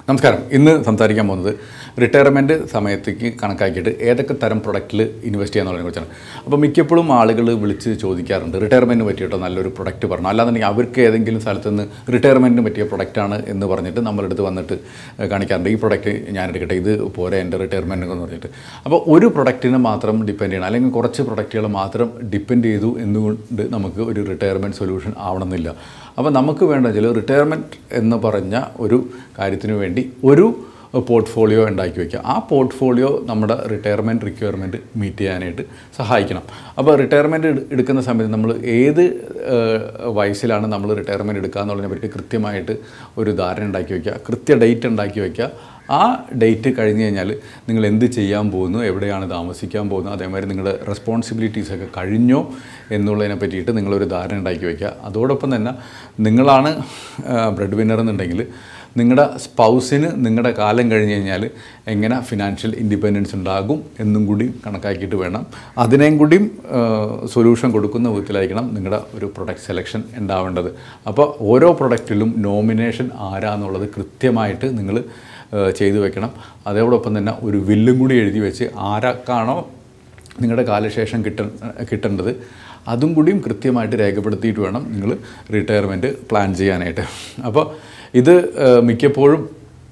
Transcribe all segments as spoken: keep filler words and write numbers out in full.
നമസ്കാരം. ഇന്ന് സംസാരിക്കാൻ പോകുന്നത് റിട്ടയർമെൻറ്റ് സമയത്തേക്ക് കണക്കാക്കിയിട്ട് ഏതൊക്കെ തരം പ്രൊഡക്റ്റിൽ ഇൻവെസ്റ്റ് ചെയ്യാന്നുള്ളതിനെ കുറിച്ചാണ്. അപ്പോൾ മിക്കപ്പോഴും ആളുകൾ വിളിച്ച് ചോദിക്കാറുണ്ട്, റിട്ടയർമെൻറ്റിന് പറ്റിയിട്ടോ നല്ലൊരു പ്രൊഡക്റ്റ് പറഞ്ഞു, അല്ലാന്നുണ്ടെങ്കിൽ അവർക്ക് ഏതെങ്കിലും സ്ഥലത്ത് നിന്ന് റിട്ടയർമെൻറ്റിന് പറ്റിയ പ്രൊഡക്റ്റാണ് എന്ന് പറഞ്ഞിട്ട് നമ്മളെടുത്ത് വന്നിട്ട് കാണിക്കാറുണ്ട്. ഈ പ്രൊഡക്റ്റ് ഞാൻ എടുക്കട്ടെ, ഇത് പോരെ എൻ്റെ റിട്ടയർമെൻറ്റ് എന്ന് പറഞ്ഞിട്ട്. അപ്പോൾ ഒരു പ്രൊഡക്റ്റിനെ മാത്രം ഡിപ്പെൻഡ് ചെയ്യണം, അല്ലെങ്കിൽ കുറച്ച് പ്രൊഡക്റ്റുകൾ മാത്രം ഡിപ്പെൻഡ് ചെയ്തു എന്നുകൊണ്ട് നമുക്ക് ഒരു റിട്ടയർമെൻറ്റ് സൊല്യൂഷൻ ആവണമെന്നില്ല. അപ്പോൾ നമുക്ക് വേണ്ടത് വെച്ചാൽ റിട്ടയർമെൻറ്റ് എന്ന് പറഞ്ഞ ഒരു കാര്യത്തിന് വേണ്ടി ഒരു പോർട്ട്ഫോളിയോ ഉണ്ടാക്കി വയ്ക്കുക. ആ പോർട്ട്ഫോളിയോ നമ്മുടെ റിട്ടയർമെൻറ്റ് റിക്വയർമെൻറ്റ് മീറ്റ് ചെയ്യാനായിട്ട് സഹായിക്കണം. അപ്പോൾ റിട്ടയർമെൻറ്റ് എടുക്കുന്ന സമയത്ത് നമ്മൾ ഏത് വയസ്സിലാണ് നമ്മൾ റിട്ടയർമെൻറ്റ് എടുക്കുക എന്നുള്ളതിനെ പറ്റി കൃത്യമായിട്ട് ഒരു ധാരണ ഉണ്ടാക്കി വയ്ക്കുക, കൃത്യ ഡേറ്റ് ഉണ്ടാക്കി വയ്ക്കുക. ആ ഡേറ്റ് കഴിഞ്ഞ് കഴിഞ്ഞാൽ നിങ്ങൾ എന്ത് ചെയ്യാൻ പോകുന്നു, എവിടെയാണ് താമസിക്കാൻ പോകുന്നത്, അതേമാതിരി നിങ്ങളുടെ റെസ്പോൺസിബിലിറ്റീസൊക്കെ കഴിഞ്ഞോ എന്നുള്ളതിനെ പറ്റിയിട്ട് നിങ്ങളൊരു ധാരണ ഉണ്ടാക്കി വയ്ക്കുക. അതോടൊപ്പം തന്നെ നിങ്ങളാണ് ബ്രെഡ് വിന്നർ എന്നുണ്ടെങ്കിൽ നിങ്ങളുടെ സ്പൗസിന് നിങ്ങളുടെ കാലം കഴിഞ്ഞ് കഴിഞ്ഞാൽ എങ്ങനെ ഫിനാൻഷ്യൽ ഇൻഡിപെൻഡൻസ് ഉണ്ടാകും എന്നും കൂടി കണക്കാക്കിയിട്ട് വേണം അതിനെയും കൂടിയും സൊല്യൂഷൻ കൊടുക്കുന്ന വിധത്തിലായിരിക്കണം നിങ്ങളുടെ ഒരു പ്രൊഡക്റ്റ് സെലക്ഷൻ ഉണ്ടാവേണ്ടത്. അപ്പോൾ ഓരോ പ്രൊഡക്റ്റിലും നോമിനേഷൻ ആരാന്നുള്ളത് കൃത്യമായിട്ട് നിങ്ങൾ ചെയ്തു വെക്കണം. അതോടൊപ്പം തന്നെ ഒരു വില്ലും കൂടി എഴുതി വെച്ച് ആരൊക്കെയാണോ നിങ്ങളുടെ കാലശേഷം കിട്ട കിട്ടേണ്ടത് അതും കൂടിയും കൃത്യമായിട്ട് രേഖപ്പെടുത്തിയിട്ട് വേണം നിങ്ങൾ റിട്ടയർമെൻറ്റ് പ്ലാൻ ചെയ്യാനായിട്ട്. അപ്പോൾ ഇത് മിക്കപ്പോഴും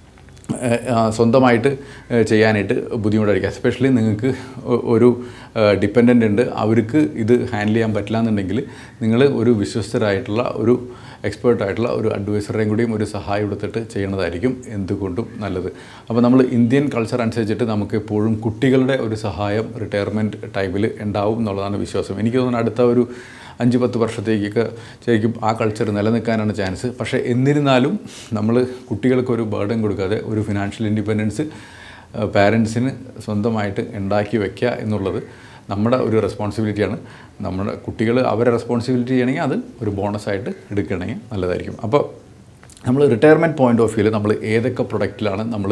സ്വന്തമായിട്ട് ചെയ്യാനായിട്ട് ബുദ്ധിമുട്ടായിരിക്കും. എസ്പെഷ്യലി നിങ്ങൾക്ക് ഒരു ഡിപ്പെൻഡൻ്റ് ഉണ്ട്, അവർക്ക് ഇത് ഹാൻഡിൽ ചെയ്യാൻ പറ്റില്ല എന്നുണ്ടെങ്കിൽ നിങ്ങൾ ഒരു വിശ്വസ്തരായിട്ടുള്ള ഒരു എക്സ്പേർട്ടായിട്ടുള്ള ഒരു അഡ്വൈസറേയും കൂടിയും ഒരു സഹായം എടുത്തിട്ട് ചെയ്യുന്നതായിരിക്കും എന്തുകൊണ്ടും നല്ലത്. അപ്പോൾ നമ്മൾ ഇന്ത്യൻ കൾച്ചർ അനുസരിച്ചിട്ട് നമുക്ക് എപ്പോഴും കുട്ടികളുടെ ഒരു സഹായം റിട്ടയർമെൻറ്റ് ടൈമിൽ ഉണ്ടാവും എന്നുള്ളതാണ് വിശ്വാസം. എനിക്ക് തോന്നുന്നു അടുത്ത ഒരു അഞ്ച് പത്ത് വർഷത്തേക്കൊക്കെ ശരിക്കും ആ കൾച്ചർ നിലനിൽക്കാനാണ് ചാൻസ്. പക്ഷേ എന്നിരുന്നാലും നമ്മൾ കുട്ടികൾക്കൊരു ബർഡൻ കൊടുക്കാതെ ഒരു ഫിനാൻഷ്യൽ ഇൻഡിപെൻഡൻസ് പാരൻസിന് സ്വന്തമായിട്ട് ഉണ്ടാക്കി വയ്ക്കുക എന്നുള്ളത് നമ്മുടെ ഒരു റെസ്പോൺസിബിലിറ്റിയാണ്. നമ്മുടെ കുട്ടികൾ അവരെ റെസ്പോൺസിബിലിറ്റി ചെയ്യണമെങ്കിൽ അത് ഒരു ബോണസായിട്ട് എടുക്കണമെങ്കിൽ നല്ലതായിരിക്കും. അപ്പോൾ നമ്മൾ റിട്ടയർമെൻറ്റ് പോയിൻ്റ് ഓഫ് വ്യൂവിൽ നമ്മൾ ഏതൊക്കെ പ്രൊഡക്റ്റിലാണ് നമ്മൾ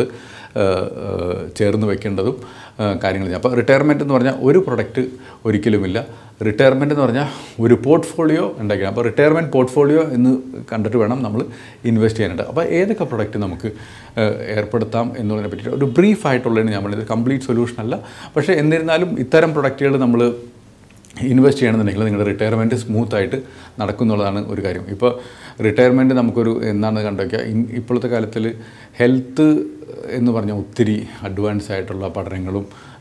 ചേർന്ന് വെക്കേണ്ടതും കാര്യങ്ങൾ. അപ്പോൾ റിട്ടയർമെൻറ്റ് എന്ന് പറഞ്ഞാൽ ഒരു പ്രൊഡക്റ്റ് ഒരിക്കലുമില്ല. റിട്ടയർമെൻറ്റ് എന്ന് പറഞ്ഞാൽ ഒരു പോർട്ട്ഫോളിയോ ഉണ്ടാക്കണം. അപ്പോൾ റിട്ടയർമെൻറ്റ് പോർട്ട്ഫോളിയോ എന്ന് കണ്ടിട്ട് വേണം നമ്മൾ ഇൻവെസ്റ്റ് ചെയ്യാനായിട്ട്. അപ്പോൾ ഏതൊക്കെ പ്രൊഡക്റ്റ് നമുക്ക് ഏർപ്പെടുത്താം എന്നുള്ളതിനെ പറ്റിയിട്ട് ഒരു ബ്രീഫായിട്ടുള്ളതിന് നമ്മളിത് കംപ്ലീറ്റ് സൊല്യൂഷൻ അല്ല. പക്ഷേ എന്നിരുന്നാലും ഇത്തരം പ്രൊഡക്റ്റുകൾ നമ്മൾ ഇൻവെസ്റ്റ് ചെയ്യണമെന്നുണ്ടെങ്കിൽ നിങ്ങളുടെ റിട്ടയർമെൻറ്റ് സ്മൂത്തായിട്ട് നടക്കുന്നുള്ളതാണ് ഒരു കാര്യം. ഇപ്പോൾ റിട്ടയർമെൻറ്റ് നമുക്കൊരു എന്താണ് കണ്ടുവയ്ക്കുക, ഇപ്പോഴത്തെ കാലത്തിൽ ഹെൽത്ത് എന്ന് പറഞ്ഞാൽ ഒത്തിരി അഡ്വാൻസ് ആയിട്ടുള്ള പഠനങ്ങളും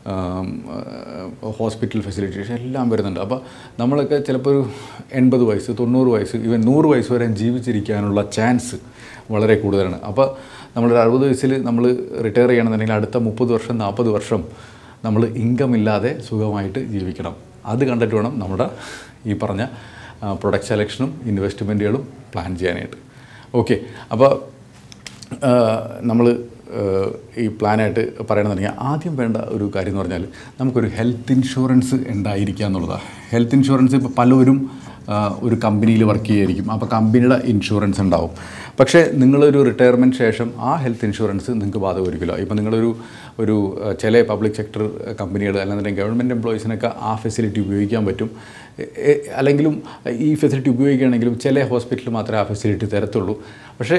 ഹോസ്പിറ്റൽ ഫെസിലിറ്റീസ് എല്ലാം വരുന്നുണ്ട്. അപ്പോൾ നമ്മളൊക്കെ ചിലപ്പോൾ ഒരു എൺപത് വയസ്സ് തൊണ്ണൂറ് വയസ്സ് ഈവൻ നൂറ് വയസ്സ് വരെ ജീവിച്ചിരിക്കാനുള്ള ചാൻസ് വളരെ കൂടുതലാണ്. അപ്പോൾ നമ്മളൊരു അറുപത് വയസ്സിൽ നമ്മൾ റിട്ടയർ ചെയ്യണമെന്നുണ്ടെങ്കിൽ അടുത്ത മുപ്പത് വർഷം നാൽപ്പത് വർഷം നമ്മൾ ഇൻകം ഇല്ലാതെ സുഖമായിട്ട് ജീവിക്കണം. അത് കണ്ടിട്ട് വേണം നമ്മുടെ ഈ പറഞ്ഞ പ്രൊഡക്റ്റ് സെലക്ഷനും ഇൻവെസ്റ്റ്മെൻറ്റുകളും പ്ലാൻ ചെയ്യാനായിട്ട്. ഓക്കെ, അപ്പോൾ നമ്മൾ ഈ പ്ലാനായിട്ട് പറയണമെന്നുണ്ടെങ്കിൽ ആദ്യം വേണ്ട ഒരു കാര്യം എന്ന് പറഞ്ഞാൽ നമുക്കൊരു ഹെൽത്ത് ഇൻഷുറൻസ് ഉണ്ടായിരിക്കുക എന്നുള്ളതാണ്. ഹെൽത്ത് ഇൻഷുറൻസ് ഇപ്പോൾ പലരും ഒരു കമ്പനിയിൽ വർക്ക് ചെയ്യുമായിരിക്കും, അപ്പോൾ കമ്പനിയുടെ ഇൻഷുറൻസ് ഉണ്ടാവും. പക്ഷേ നിങ്ങളൊരു റിട്ടയർമെൻറ്റ് ശേഷം ആ ഹെൽത്ത് ഇൻഷുറൻസ് നിങ്ങൾക്ക് ബാധകമായിരിക്കില്ല. ഇപ്പോൾ നിങ്ങളൊരു ഒരു ചില പബ്ലിക് സെക്ടർ കമ്പനികൾ അല്ലാന്നുണ്ടെങ്കിൽ ഗവൺമെൻറ് എംപ്ലോയീസിനൊക്കെ ആ ഫെസിലിറ്റി ഉപയോഗിക്കാൻ പറ്റും. അല്ലെങ്കിലും ഈ ഫെസിലിറ്റി ഉപയോഗിക്കുകയാണെങ്കിലും ചില ഹോസ്പിറ്റലിൽ മാത്രമേ ആ ഫെസിലിറ്റി തരത്തുള്ളൂ. പക്ഷേ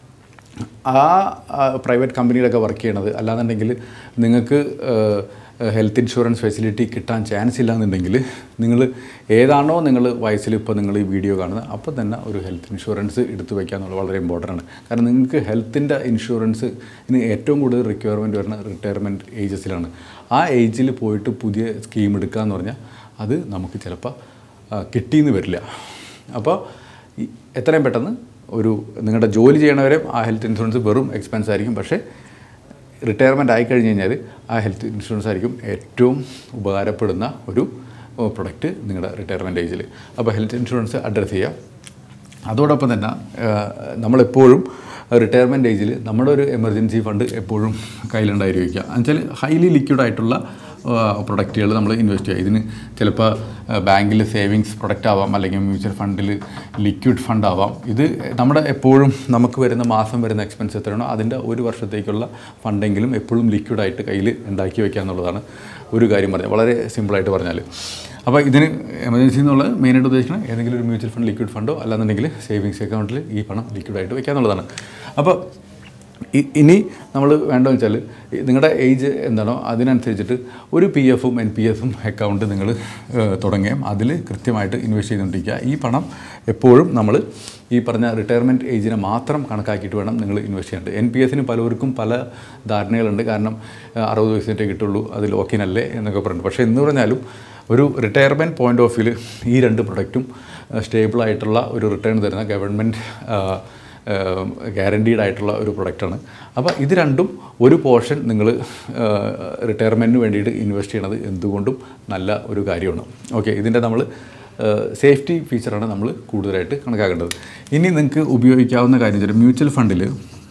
ആ പ്രൈവറ്റ് കമ്പനിയിലൊക്കെ വർക്ക് ചെയ്യണത് അല്ലാന്നുണ്ടെങ്കിൽ നിങ്ങൾക്ക് ഹെൽത്ത് ഇൻഷുറൻസ് ഫെസിലിറ്റി കിട്ടാൻ ചാൻസ് ഇല്ലയെന്നുണ്ടെങ്കിൽ നിങ്ങൾ ഏതാണോ നിങ്ങൾ വയസ്സിൽ ഇപ്പോൾ നിങ്ങൾ ഈ വീഡിയോ കാണുന്നത് അപ്പോൾ തന്നെ ഒരു ഹെൽത്ത് ഇൻഷുറൻസ് എടുത്തു വയ്ക്കുക എന്നുള്ളത് വളരെ ഇമ്പോർട്ടൻ്റ് ആണ്. കാരണം നിങ്ങൾക്ക് ഹെൽത്തിൻ്റെ ഇൻഷുറൻസ് ഇനി ഏറ്റവും കൂടുതൽ റിക്വയർമെൻറ്റ് വരുന്ന റിട്ടയർമെൻറ്റ് ഏജസിലാണ്. ആ ഏജിൽ പോയിട്ട് പുതിയ സ്കീം എടുക്കുക എന്ന് പറഞ്ഞാൽ അത് നമുക്ക് ചിലപ്പോൾ കിട്ടിയെന്ന് വരില്ല. അപ്പോൾ എത്രയും പെട്ടെന്ന് ഒരു നിങ്ങളുടെ ജോലി ചെയ്യണവരെ ആ ഹെൽത്ത് ഇൻഷുറൻസ് വെറും എക്സ്പെൻസ് ആയിരിക്കും. പക്ഷേ റിട്ടയർമെൻറ്റ് ആയിക്കഴിഞ്ഞ് കഴിഞ്ഞാൽ ആ ഹെൽത്ത് ഇൻഷുറൻസ് ആയിരിക്കും ഏറ്റവും ഉപകാരപ്പെടുന്ന ഒരു പ്രൊഡക്റ്റ് നിങ്ങളുടെ റിട്ടയർമെൻറ്റ് ഏജിൽ. അപ്പോൾ ഹെൽത്ത് ഇൻഷുറൻസ് അഡ്രസ്സ് ചെയ്യുക. അതോടൊപ്പം തന്നെ നമ്മളെപ്പോഴും റിട്ടയർമെൻറ്റ് ഏജിൽ നമ്മുടെ ഒരു എമർജൻസി ഫണ്ട് എപ്പോഴും കയ്യിലുണ്ടായിരിക്കുക. എന്നുവെച്ചാൽ ഹൈലി ലിക്വിഡായിട്ടുള്ള പ്രൊഡക്റ്റുകൾ നമ്മൾ ഇൻവെസ്റ്റ് ചെയ്യുക. ഇതിന് ചിലപ്പോൾ ബാങ്കിൽ സേവിങ്സ് പ്രൊഡക്റ്റ് ആവാം, അല്ലെങ്കിൽ മ്യൂച്വൽ ഫണ്ടിൽ ലിക്വിഡ് ഫണ്ട് ആവാം. ഇത് നമ്മുടെ എപ്പോഴും നമുക്ക് വരുന്ന മാസം വരുന്ന എക്സ്പെൻസ് എത്രയാണോ അതിൻ്റെ ഒരു വർഷത്തേക്കുള്ള ഫണ്ടെങ്കിലും എപ്പോഴും ലിക്വിഡായിട്ട് കയ്യിൽ ഉണ്ടാക്കി വയ്ക്കുക എന്നുള്ളതാണ് ഒരു കാര്യം പറഞ്ഞാൽ, വളരെ സിമ്പിളായിട്ട് പറഞ്ഞാൽ. അപ്പോൾ ഇതിന് എമർജൻസി എന്നുള്ളത് മെയിനായിട്ട് ഉദ്ദേശിക്കുന്നത് ഏതെങ്കിലും ഒരു മ്യൂച്വൽ ഫണ്ട് ലിക്വിഡ് ഫണ്ടോ അല്ലാന്നുണ്ടെങ്കിൽ സേവിങ്സ് അക്കൗണ്ടിൽ ഈ പണം ലിക്വിഡായിട്ട് വയ്ക്കുക എന്നുള്ളതാണ്. അപ്പോൾ ഇനി നമ്മൾ വേണ്ടതെന്ന് വെച്ചാൽ നിങ്ങളുടെ ഏജ് എന്താണോ അതിനനുസരിച്ചിട്ട് ഒരു പി എഫും എൻ പി എസും അക്കൗണ്ട് നിങ്ങൾ തുടങ്ങുകയും അതിൽ കൃത്യമായിട്ട് ഇൻവെസ്റ്റ് ചെയ്തുകൊണ്ടിരിക്കുക. ഈ പണം എപ്പോഴും നമ്മൾ ഈ പറഞ്ഞ റിട്ടയർമെൻറ്റ് ഏജിനെ മാത്രം കണക്കാക്കിയിട്ട് വേണം നിങ്ങൾ ഇൻവെസ്റ്റ് ചെയ്യേണ്ടത്. എൻ പി എസിന് പലവർക്കും പല ധാരണകളുണ്ട്. കാരണം അറുപത് വയസ്സിൻ്റെ കിട്ടുള്ളൂ, അത് ലോക്കിനല്ലേ എന്നൊക്കെ പറയുന്നത്. പക്ഷേ എന്ന് പറഞ്ഞാലും ഒരു റിട്ടയർമെൻറ്റ് പോയിൻ്റ് ഓഫ് വ്യൂവിൽ ഈ രണ്ട് പ്രൊഡക്റ്റും സ്റ്റേബിളായിട്ടുള്ള ഒരു റിട്ടേൺ തരുന്ന ഗവൺമെൻറ് ഗ്യാരണ്ടീഡ് ആയിട്ടുള്ള ഒരു പ്രൊഡക്റ്റാണ്. അപ്പോൾ ഇത് രണ്ടും ഒരു പോർഷൻ നിങ്ങൾ റിട്ടയർമെൻറ്റിന് വേണ്ടിയിട്ട് ഇൻവെസ്റ്റ് ചെയ്യണത് എന്തുകൊണ്ടും നല്ല ഒരു കാര്യമാണ്. ഓക്കെ, ഇതിൻ്റെ നമ്മൾ സേഫ്റ്റി ഫീച്ചറാണ് നമ്മൾ കൂടുതലായിട്ട് കണക്കാക്കേണ്ടത്. ഇനി നിങ്ങൾക്ക് ഉപയോഗിക്കാവുന്ന കാര്യം വെച്ചാൽ മ്യൂച്വൽ ഫണ്ടിൽ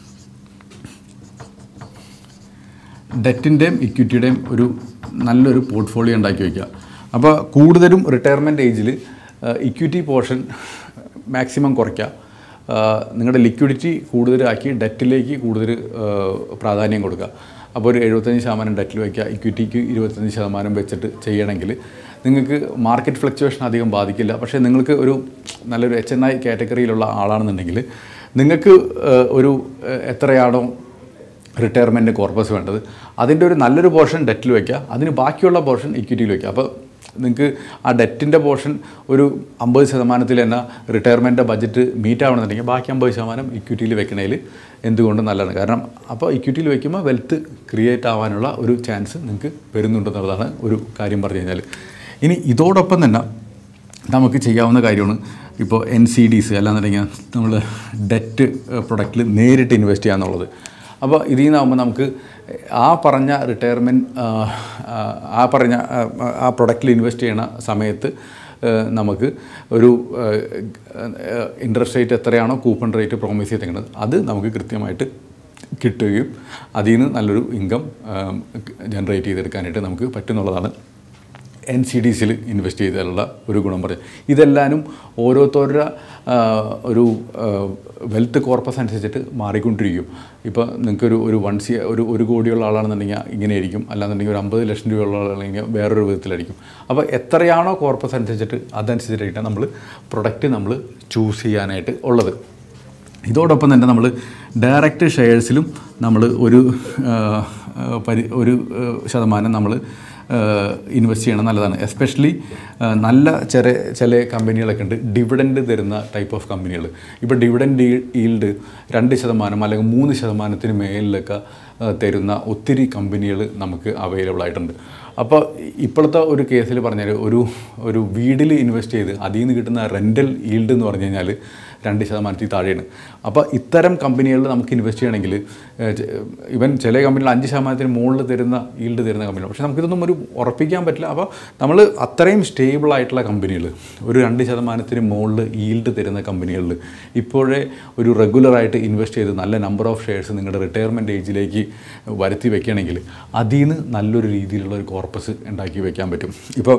ഡെറ്റിൻ്റെയും ഇക്വിറ്റിയുടെയും ഒരു നല്ലൊരു പോർട്ട്ഫോളിയോ ഉണ്ടാക്കി വയ്ക്കുക. അപ്പോൾ കൂടുതലും റിട്ടയർമെൻറ്റ് ഏജിൽ ഇക്വിറ്റി പോർഷൻ മാക്സിമം കുറയ്ക്കുക. നിങ്ങളുടെ ലിക്വിഡിറ്റി കൂടുതലാക്കി ഡെറ്റിലേക്ക് കൂടുതൽ പ്രാധാന്യം കൊടുക്കുക. അപ്പോൾ ഒരു എഴുപത്തഞ്ച് ശതമാനം ഡെറ്റിൽ വയ്ക്കുക, ഇക്വിറ്റിക്ക് ഇരുപത്തഞ്ച് ശതമാനം വെച്ചിട്ട് ചെയ്യണമെങ്കിൽ നിങ്ങൾക്ക് മാർക്കറ്റ് ഫ്ലക്ച്വേഷൻ അധികം ബാധിക്കില്ല. പക്ഷേ നിങ്ങൾക്ക് ഒരു നല്ലൊരു എച്ച് എൻ ഐ കാറ്റഗറിയിലുള്ള ആളാണെന്നുണ്ടെങ്കിൽ നിങ്ങൾക്ക് ഒരു എത്രയാണോ റിട്ടയർമെൻറ്റ് കോർപ്പസ് വേണ്ടത് അതിൻ്റെ ഒരു നല്ലൊരു പോർഷൻ ഡെറ്റിൽ വയ്ക്കുക, അതിന് ബാക്കിയുള്ള പോർഷൻ ഇക്വിറ്റിയിൽ വയ്ക്കുക. അപ്പോൾ നിങ്ങൾക്ക് ആ ഡെറ്റിൻ്റെ പോർഷൻ ഒരു അമ്പത് ശതമാനത്തിൽ തന്നെ റിട്ടയർമെൻറ്റ് ബഡ്ജറ്റ് മീറ്റ് ആവണമെന്നുണ്ടെങ്കിൽ ബാക്കി അമ്പത് ശതമാനം ഇക്വിറ്റിയിൽ വെക്കണതിൽ എന്തുകൊണ്ടും നല്ലതാണ്. കാരണം അപ്പോൾ ഇക്വിറ്റിയിൽ വയ്ക്കുമ്പോൾ വെൽത്ത് ക്രിയേറ്റ് ആവാനുള്ള ഒരു ചാൻസ് നിങ്ങൾക്ക് വരുന്നുണ്ടെന്നുള്ളതാണ് ഒരു കാര്യം പറഞ്ഞു കഴിഞ്ഞാൽ. ഇനി ഇതോടൊപ്പം തന്നെ നമുക്ക് ചെയ്യാവുന്ന കാര്യമാണ് ഇപ്പോൾ എൻ സി ഡീസ് അല്ലാന്നുണ്ടെങ്കിൽ നമ്മൾ ഡെറ്റ് പ്രൊഡക്റ്റിൽ നേരിട്ട് ഇൻവെസ്റ്റ് ചെയ്യുക എന്നുള്ളത്. അപ്പോൾ ഇതിൽ നിന്നാകുമ്പോൾ നമുക്ക് ആ പറഞ്ഞ റിട്ടയർമെൻറ്റ് ആ പറഞ്ഞ ആ പ്രൊഡക്റ്റിൽ ഇൻവെസ്റ്റ് ചെയ്യണ സമയത്ത് നമുക്ക് ഒരു ഇൻട്രസ്റ്റ് റേറ്റ് എത്രയാണോ കൂപ്പൺ റേറ്റ് പ്രോമിസ് ചെയ്തിരിക്കുന്നത് അത് നമുക്ക് കൃത്യമായിട്ട് കിട്ടുകയും അതിൽ നിന്ന് നല്ലൊരു ഇൻകം ജനറേറ്റ് ചെയ്തെടുക്കാനായിട്ട് നമുക്ക് പറ്റുന്നുള്ളതാണ് എൻ സി ഡി സിയിൽ ഇൻവെസ്റ്റ് ചെയ്താലുള്ള ഒരു ഗുണം പറയും. ഇതെല്ലാനും ഓരോരുത്തരുടെ ഒരു വെൽത്ത് കോർപ്പസ് അനുസരിച്ചിട്ട് മാറിക്കൊണ്ടിരിക്കും. ഇപ്പോൾ നിങ്ങൾക്കൊരു ഒരു വൺ സി ഒരു ഒരു കോടിയുള്ള ആളാണെന്നുണ്ടെങ്കിൽ ഇങ്ങനെയായിരിക്കും, അല്ലാന്നുണ്ടെങ്കിൽ ഒരു അമ്പത് ലക്ഷം രൂപയുള്ള ആളാണെങ്കിൽ വേറൊരു വിധത്തിലായിരിക്കും. അപ്പോൾ എത്രയാണോ കോർപ്പസ് അനുസരിച്ചിട്ട് അതനുസരിച്ചിട്ടാണ് നമ്മൾ പ്രൊഡക്റ്റ് നമ്മൾ ചൂസ് ചെയ്യാനായിട്ട് ഉള്ളത്. ഇതോടൊപ്പം തന്നെ നമ്മൾ ഡയറക്റ്റ് ഷെയർസിലും നമ്മൾ ഒരു പരി ഒരു ശതമാനം നമ്മൾ ഇൻവെസ്റ്റ് ചെയ്യണം നല്ലതാണ്. എസ്പെഷ്യലി നല്ല ചെറിയ ചില കമ്പനികളൊക്കെ ഉണ്ട് ഡിവിഡൻഡ് തരുന്ന ടൈപ്പ് ഓഫ് കമ്പനികൾ. ഇപ്പോൾ ഡിവിഡൻഡ് ഈൽഡ് രണ്ട് ശതമാനം അല്ലെങ്കിൽ മൂന്ന് ശതമാനത്തിന് മേലിലൊക്കെ തരുന്ന ഒത്തിരി കമ്പനികൾ നമുക്ക് അവൈലബിൾ ആയിട്ടുണ്ട്. അപ്പോൾ ഇപ്പോഴത്തെ ഒരു കേസിൽ പറഞ്ഞാൽ ഒരു ഒരു വീടിൽ ഇൻവെസ്റ്റ് ചെയ്ത് അതിൽ നിന്ന് കിട്ടുന്ന റെൻ്റൽ ഈൽഡ് എന്ന് പറഞ്ഞു കഴിഞ്ഞാൽ രണ്ട് ശതമാനത്തിൽ താഴെയാണ്. അപ്പോൾ ഇത്തരം കമ്പനികളിൽ നമുക്ക് ഇൻവെസ്റ്റ് ചെയ്യണമെങ്കിൽ ഇവൻ ചില കമ്പനികൾ അഞ്ച് ശതമാനത്തിന് മുകളിൽ തരുന്ന ഈൽഡ് തരുന്ന കമ്പനികൾ, പക്ഷേ നമുക്കിതൊന്നും ഒരു ഉറപ്പിക്കാൻ പറ്റില്ല. അപ്പോൾ നമ്മൾ അത്രയും സ്റ്റേബിൾ ആയിട്ടുള്ള കമ്പനികൾ ഒരു രണ്ട് ശതമാനത്തിന് മുകളിൽ ഈൽഡ് തരുന്ന കമ്പനികളിൽ ഇപ്പോഴേ ഒരു റെഗുലറായിട്ട് ഇൻവെസ്റ്റ് ചെയ്ത് നല്ല നമ്പർ ഓഫ് ഷെയർസ് നിങ്ങളുടെ റിട്ടയർമെൻറ്റ് ഏജിലേക്ക് വരുത്തി വെക്കുകയാണെങ്കിൽ അതിൽ നിന്ന് നല്ലൊരു രീതിയിലുള്ള ഒരു കോർപ്പസ് ഉണ്ടാക്കി വയ്ക്കാൻ പറ്റും. ഇപ്പോൾ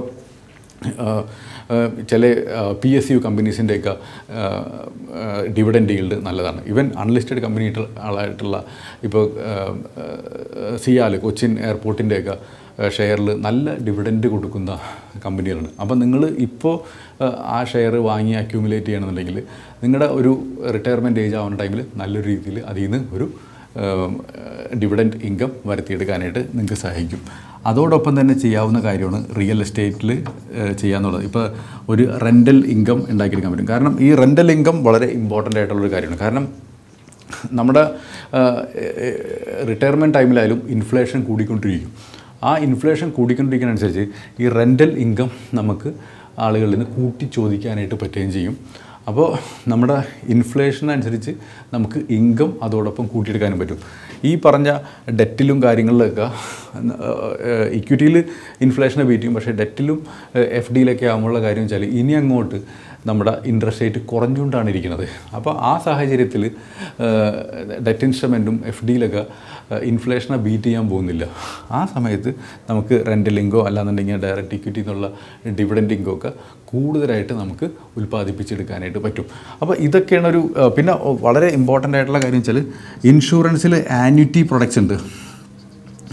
ചില പി എസ് യു കമ്പനീസിൻ്റെയൊക്കെ ഡിവിഡൻഡ് ഈൽഡ് നല്ലതാണ്. ഈവൻ അൺലിസ്റ്റഡ് കമ്പനി ആളായിട്ടുള്ള ഇപ്പോൾ സിയാൽ കൊച്ചിൻ എയർപോർട്ടിൻ്റെയൊക്കെ ഷെയറിൽ നല്ല ഡിവിഡൻഡ് കൊടുക്കുന്ന കമ്പനികളാണ്. അപ്പോൾ നിങ്ങൾ ഇപ്പോൾ ആ ഷെയർ വാങ്ങി അക്യൂമുലേറ്റ് ചെയ്യണമെന്നുണ്ടെങ്കിൽ നിങ്ങളുടെ ഒരു റിട്ടയർമെൻറ്റ് ഏജ് ആവുന്ന ടൈമിൽ നല്ലൊരു രീതിയിൽ അതിൽ നിന്ന് ഒരു ഡിവിഡൻഡ് ഇൻകം വരുത്തിയെടുക്കാനായിട്ട് നിങ്ങൾക്ക് സഹായിക്കും. അതോടൊപ്പം തന്നെ ചെയ്യാവുന്ന കാര്യമാണ് റിയൽ എസ്റ്റേറ്റിൽ ചെയ്യാന്നുള്ളത്. ഇപ്പോൾ ഒരു റെൻ്റൽ ഇൻകം ഉണ്ടാക്കിയെടുക്കാൻ പറ്റും. കാരണം ഈ റെൻ്റൽ ഇൻകം വളരെ ഇമ്പോർട്ടൻ്റ് ആയിട്ടുള്ളൊരു കാര്യമാണ്. കാരണം നമ്മുടെ റിട്ടയർമെൻറ്റ് ടൈമിലായാലും ഇൻഫ്ലേഷൻ കൂടിക്കൊണ്ടിരിക്കും. ആ ഇൻഫ്ലേഷൻ കൂടിക്കൊണ്ടിരിക്കുന്നതനുസരിച്ച് ഈ റെൻ്റൽ ഇൻകം നമുക്ക് ആളുകളിൽ നിന്ന് കൂട്ടി ചോദിക്കാനായിട്ട് പറ്റുകയും ചെയ്യും. അപ്പോൾ നമ്മുടെ ഇൻഫ്ലേഷനനുസരിച്ച് നമുക്ക് ഇൻകം അതോടൊപ്പം കൂട്ടിയെടുക്കാനും പറ്റും. ഈ പറഞ്ഞ ഡെറ്റിലും കാര്യങ്ങളിലൊക്കെ ഇക്വിറ്റിയിൽ ഇൻഫ്ലേഷനെ ബീറ്റ് ചെയ്യും, പക്ഷേ ഡെറ്റിലും എഫ് ഡിയിലൊക്കെ ആകുമ്പോഴുള്ള കാര്യം വെച്ചാൽ ഇനി അങ്ങോട്ട് നമ്മുടെ ഇൻട്രസ്റ്റ് റേറ്റ് കുറഞ്ഞുകൊണ്ടാണ് ഇരിക്കുന്നത്. അപ്പോൾ ആ സാഹചര്യത്തിൽ ഡെറ്റ് ഇൻസ്ട്രുമെൻറ്റും എഫ് ഡിയിലൊക്കെ ഇൻഫ്ലേഷനെ ബീറ്റ് ചെയ്യാൻ പോകുന്നില്ല. ആ സമയത്ത് നമുക്ക് റെൻ്റൽ ഇൻകോ അല്ലാന്നുണ്ടെങ്കിൽ ഡയറക്റ്റ് ഇക്വിറ്റി എന്നുള്ള ഡിവിഡൻഡ് ഇൻകോ ഒക്കെ കൂടുതലായിട്ട് നമുക്ക് ഉൽപ്പാദിപ്പിച്ചെടുക്കാനായിട്ട് പറ്റും. അപ്പോൾ ഇതൊക്കെയാണ് ഒരു പിന്നെ വളരെ ഇമ്പോർട്ടൻ്റ് ആയിട്ടുള്ള കാര്യം വെച്ചാൽ ഇൻഷുറൻസിൽ ആന്വിറ്റി പ്രൊഡക്ട്സ് ഉണ്ട്.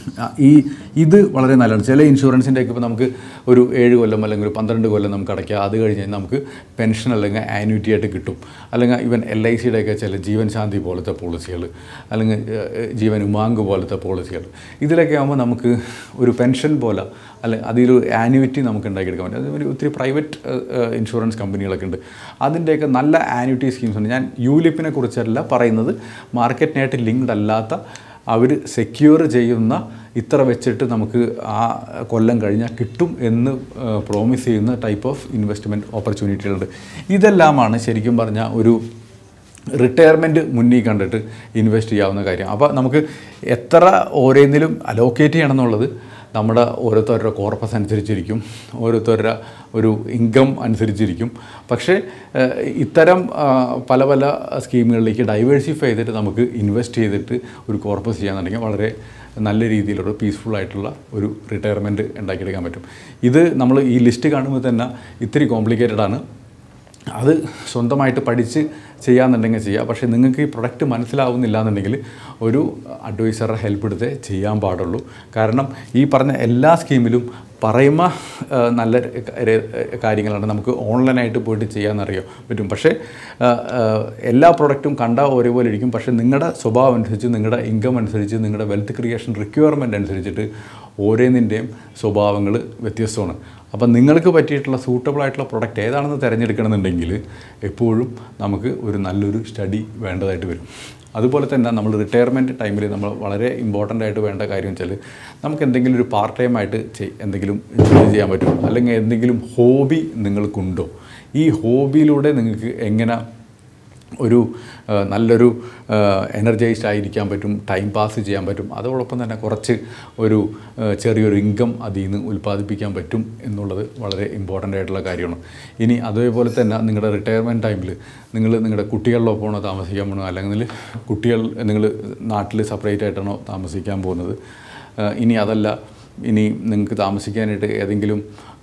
ഈ ഇത് വളരെ നല്ലതാണ്. ചില ഇൻഷുറൻസിൻ്റെയൊക്കെ ഇപ്പോൾ നമുക്ക് ഒരു ഏഴ് കൊല്ലം അല്ലെങ്കിൽ ഒരു പന്ത്രണ്ട് കൊല്ലം നമുക്ക് അടയ്ക്കുക. അത് കഴിഞ്ഞ് നമുക്ക് പെൻഷൻ അല്ലെങ്കിൽ ആന്യൂറ്റി ആയിട്ട് കിട്ടും. അല്ലെങ്കിൽ ഈവൻ എൽ ഐ സിയുടെയൊക്കെ ചില ജീവൻ ശാന്തി പോലത്തെ പോളിസികൾ, അല്ലെങ്കിൽ ജീവൻ ഉമാങ്ക് പോലത്തെ പോളിസികൾ, ഇതിലൊക്കെ ആകുമ്പോൾ നമുക്ക് ഒരു പെൻഷൻ പോലെ അല്ലെ അതിലൊരു ആന്യൂറ്റി നമുക്ക് ഉണ്ടാക്കിയെടുക്കാൻ പറ്റും. അതുപോലെ ഒത്തിരി പ്രൈവറ്റ് ഇൻഷുറൻസ് കമ്പനികളൊക്കെ ഉണ്ട്. അതിൻ്റെയൊക്കെ നല്ല ആന്യൂറ്റി സ്കീംസ് ഉണ്ട്. ഞാൻ യൂലിപ്പിനെ കുറിച്ചല്ല പറയുന്നത്, മാർക്കറ്റിനായിട്ട് ലിങ്ക്ഡ് അല്ലാത്ത അവർ സെക്യൂർ ചെയ്യുന്ന ഇത്ര വെച്ചിട്ട് നമുക്ക് ആ കൊല്ലം കഴിഞ്ഞാൽ കിട്ടും എന്ന് പ്രോമിസ് ചെയ്യുന്ന ടൈപ്പ് ഓഫ് ഇൻവെസ്റ്റ്മെൻറ്റ് ഓപ്പർച്യൂണിറ്റികളുണ്ട്. ഇതെല്ലാമാണ് ശരിക്കും പറഞ്ഞാൽ ഒരു റിട്ടയർമെൻറ്റ് മുന്നിൽ കണ്ടിട്ട് ഇൻവെസ്റ്റ് ചെയ്യാവുന്ന കാര്യം. അപ്പോൾ നമുക്ക് എത്ര ഓരോന്നിലും അലോക്കേറ്റ് ചെയ്യണം എന്നുള്ളത് നമ്മുടെ ഓരോരുത്തരുടെ കോർപ്പസ് അനുസരിച്ചിരിക്കും, ഓരോരുത്തരുടെ ഒരു ഇൻകം അനുസരിച്ചിരിക്കും. പക്ഷേ ഇത്തരം പല പല സ്കീമുകളിലേക്ക് ഡൈവേഴ്സിഫൈ ചെയ്തിട്ട് നമുക്ക് ഇൻവെസ്റ്റ് ചെയ്തിട്ട് ഒരു കോർപ്പസ് ചെയ്യാന്നുണ്ടെങ്കിൽ വളരെ നല്ല രീതിയിലുള്ള പീസ്ഫുൾ ആയിട്ടുള്ള ഒരു റിട്ടയർമെൻറ്റ് ഉണ്ടാക്കിയെടുക്കാൻ പറ്റും. ഇത് നമ്മൾ ഈ ലിസ്റ്റ് കാണുമ്പോൾ തന്നെ ഇത്തിരി കോംപ്ലിക്കേറ്റഡ് ആണ്. അത് സ്വന്തമായിട്ട് പഠിച്ച് ചെയ്യാമെന്നുണ്ടെങ്കിൽ ചെയ്യുക. പക്ഷേ നിങ്ങൾക്ക് ഈ പ്രൊഡക്റ്റ് മനസ്സിലാവുന്നില്ല എന്നുണ്ടെങ്കിൽ ഒരു അഡ്വൈസറുടെ ഹെൽപ്പ് എടുത്തേ ചെയ്യാൻ പാടുള്ളൂ. കാരണം ഈ പറഞ്ഞ എല്ലാ സ്കീമിലും പറയുമ്പോൾ നല്ല കാര്യങ്ങളാണ്, നമുക്ക് ഓൺലൈനായിട്ട് പോയിട്ട് ചെയ്യാമെന്നറിയാൻ പറ്റും. പക്ഷേ എല്ലാ പ്രൊഡക്റ്റും കണ്ടാൽ ഒരേപോലെ ഇരിക്കും. പക്ഷേ നിങ്ങളുടെ സ്വഭാവം അനുസരിച്ച്, നിങ്ങളുടെ ഇൻകം അനുസരിച്ച്, നിങ്ങളുടെ വെൽത്ത് ക്രിയേഷൻ റിക്വയർമെൻറ്റ് അനുസരിച്ചിട്ട് ഓരോന്നിൻ്റെയും സ്വഭാവങ്ങൾ വ്യത്യസ്തമാണ്. അപ്പം നിങ്ങൾക്ക് പറ്റിയിട്ടുള്ള സൂട്ടബിൾ ആയിട്ടുള്ള പ്രൊഡക്റ്റ് ഏതാണെന്ന് തിരഞ്ഞെടുക്കണമെന്നുണ്ടെങ്കിൽ എപ്പോഴും നമുക്ക് ഒരു നല്ലൊരു സ്റ്റഡി വേണ്ടതായിട്ട് വരും. അതുപോലെ തന്നെ നമ്മൾ റിട്ടയർമെൻറ്റ് ടൈമിൽ നമ്മൾ വളരെ ഇമ്പോർട്ടൻ്റ് ആയിട്ട് വേണ്ട കാര്യം വെച്ചാൽ നമുക്ക് എന്തെങ്കിലും ഒരു പാർട്ട് ടൈം ആയിട്ട് എന്തെങ്കിലും ജോലി ചെയ്യാൻ പറ്റും, അല്ലെങ്കിൽ എന്തെങ്കിലും ഹോബി നിങ്ങൾക്കുണ്ടോ. ഈ ഹോബിയിലൂടെ നിങ്ങൾക്ക് എങ്ങനെ ഒരു നല്ലൊരു എനർജൈസ്ഡ് ആയിരിക്കാൻ പറ്റും, ടൈം പാസ് ചെയ്യാൻ പറ്റും, അതോടൊപ്പം തന്നെ കുറച്ച് ഒരു ചെറിയൊരു ഇൻകം അതിൽ നിന്ന് ഉൽപ്പാദിപ്പിക്കാൻ പറ്റും എന്നുള്ളത് വളരെ ഇമ്പോർട്ടൻ്റ് ആയിട്ടുള്ള കാര്യമാണ്. ഇനി അതേപോലെ തന്നെ നിങ്ങളുടെ റിട്ടയർമെൻറ്റ് ടൈമിൽ നിങ്ങൾ നിങ്ങളുടെ കുട്ടികളിലൊപ്പമാണോ താമസിക്കാൻ പോകുന്നത്, അല്ലെങ്കിൽ കുട്ടികൾ നിങ്ങൾ നാട്ടിൽ സെപ്പറേറ്റ് ആയിട്ടാണോ താമസിക്കാൻ പോകുന്നത്. ഇനി അതല്ല, ഇനി നിങ്ങൾക്ക് താമസിക്കാനായിട്ട് ഏതെങ്കിലും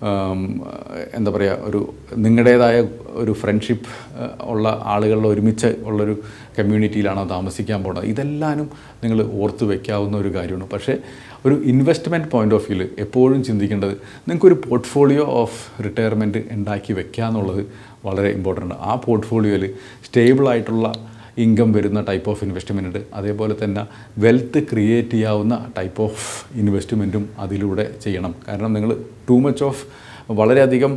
എന്താ പറയുക ഒരു നിങ്ങളുടേതായ ഒരു ഫ്രണ്ട്ഷിപ്പ് ഉള്ള ആളുകളുടെ ഒരുമിച്ച് ഉള്ളൊരു കമ്മ്യൂണിറ്റിയിലാണോ താമസിക്കാൻ പോകുന്നത്. ഇതെല്ലാനും നിങ്ങൾ ഓർത്ത് വയ്ക്കാവുന്ന ഒരു കാര്യമാണ്. പക്ഷേ ഒരു ഇൻവെസ്റ്റ്മെൻറ്റ് പോയിൻ്റ് ഓഫ് വ്യൂവിൽ എപ്പോഴും ചിന്തിക്കേണ്ടത് നിങ്ങൾക്കൊരു പോർട്ട്ഫോളിയോ ഓഫ് റിട്ടയർമെൻറ്റ് ഉണ്ടാക്കി വെക്കുക എന്നുള്ളത് വളരെ ഇമ്പോർട്ടൻ്റ്. ആ പോർട്ട്ഫോളിയോയിൽ സ്റ്റേബിളായിട്ടുള്ള ഇൻകം വരുന്ന ടൈപ്പ് ഓഫ് ഇൻവെസ്റ്റ്മെൻ്റ് ഉണ്ട്. അതേപോലെ തന്നെ വെൽത്ത് ക്രിയേറ്റ് ചെയ്യാവുന്ന ടൈപ്പ് ഓഫ് ഇൻവെസ്റ്റ്മെൻറ്റും അതിലൂടെ ചെയ്യണം. കാരണം നിങ്ങൾ ടു മച്ച് ഓഫ് വളരെയധികം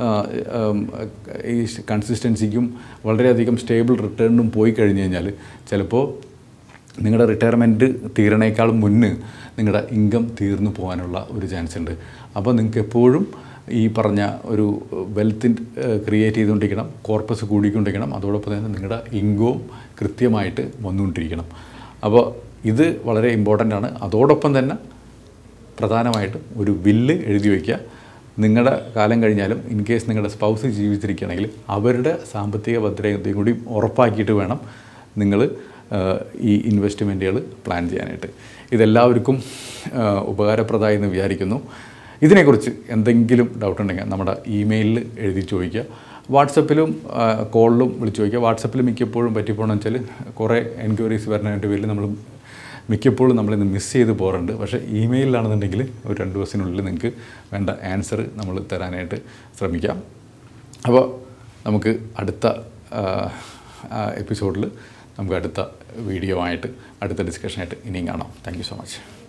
ഈ കൺസിസ്റ്റൻസിക്കും വളരെയധികം സ്റ്റേബിൾ റിട്ടേണിനും പോയി കഴിഞ്ഞ് കഴിഞ്ഞാൽ ചിലപ്പോൾ നിങ്ങളുടെ റിട്ടയർമെൻറ്റ് തീരണേക്കാളും മുന്നേ നിങ്ങളുടെ ഇൻകം തീർന്നു പോകാനുള്ള ഒരു ചാൻസ് ഉണ്ട്. അപ്പോൾ നിങ്ങൾക്ക് എപ്പോഴും ഈ പറഞ്ഞ ഒരു വെൽത്ത് ക്രിയേറ്റ് ചെയ്തുകൊണ്ടിരിക്കണം, കോർപ്പസ് കൂടിക്കൊണ്ടിരിക്കണം, അതോടൊപ്പം തന്നെ നിങ്ങളുടെ ഇൻകവും കൃത്യമായിട്ട് വന്നുകൊണ്ടിരിക്കണം. അപ്പോൾ ഇത് വളരെ ഇമ്പോർട്ടൻ്റ് ആണ്. അതോടൊപ്പം തന്നെ പ്രധാനമായിട്ടും ഒരു വില്ല് എഴുതി വയ്ക്കുക. നിങ്ങളുടെ കാലം കഴിഞ്ഞാലും ഇൻ കേസ് നിങ്ങളുടെ സ്പൗസ് ജീവിച്ചിരിക്കുകയാണെങ്കിൽ അവരുടെ സാമ്പത്തിക ഭദ്രതയും കൂടി ഉറപ്പാക്കിയിട്ട് വേണം നിങ്ങൾ ഈ ഇൻവെസ്റ്റ്മെൻറ്റുകൾ പ്ലാൻ ചെയ്യാനായിട്ട്. ഇതെല്ലാവർക്കും ഉപകാരപ്രദമായി എന്ന് വിചാരിക്കുന്നു. ഇതിനെക്കുറിച്ച് എന്തെങ്കിലും ഡൗട്ട് ഉണ്ടെങ്കിൽ നമ്മുടെ ഇമെയിലിൽ എഴുതി ചോദിക്കുക. വാട്സപ്പിലും കോളിലും വിളിച്ച് ചോദിക്കുക. വാട്സപ്പിൽ മിക്കപ്പോഴും പറ്റിപ്പോണെന്ന് വെച്ചാൽ കുറേ എൻക്വയറീസ് വരാനായിട്ട് പേരിൽ നമ്മൾ മിക്കപ്പോഴും നമ്മളിന്ന് മിസ് ചെയ്ത് പോകാറുണ്ട്. പക്ഷേ ഇമെയിലാണെന്നുണ്ടെങ്കിൽ ഒരു രണ്ട് ദിവസത്തിനുള്ളിൽ നിങ്ങൾക്ക് വേണ്ട ആൻസർ നമ്മൾ തരാനായിട്ട് ശ്രമിക്കാം. അപ്പോൾ നമുക്ക് അടുത്ത എപ്പിസോഡിൽ നമുക്ക് അടുത്ത വീഡിയോ ആയിട്ട് അടുത്ത ഡിസ്കഷനായിട്ട് ഇനിയും കാണാം. Thank you so much.